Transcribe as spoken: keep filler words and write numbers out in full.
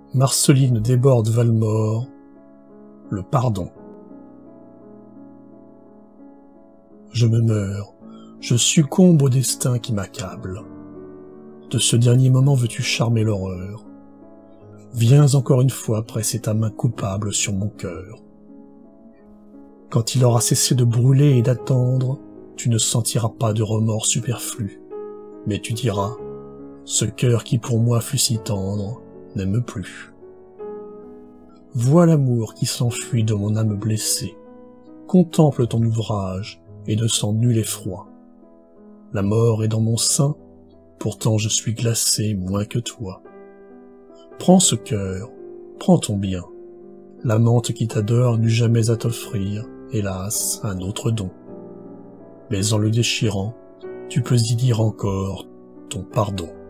Marceline Desbordes Valmore, le pardon. Je me meurs, je succombe au destin qui m'accable. De ce dernier moment veux-tu charmer l'horreur? Viens encore une fois presser ta main coupable sur mon cœur. Quand il aura cessé de brûler et d'attendre, tu ne sentiras pas de remords superflus, mais tu diras, ce cœur qui pour moi fut si tendre, n'aime plus. Vois l'amour qui s'enfuit de mon âme blessée, contemple ton ouvrage et ne sens nul effroi. La mort est dans mon sein, pourtant je suis glacé moins que toi. Prends ce cœur, prends ton bien, l'amante qui t'adore n'eut jamais à t'offrir, hélas, un autre don. Mais en le déchirant, tu peux y dire encore ton pardon.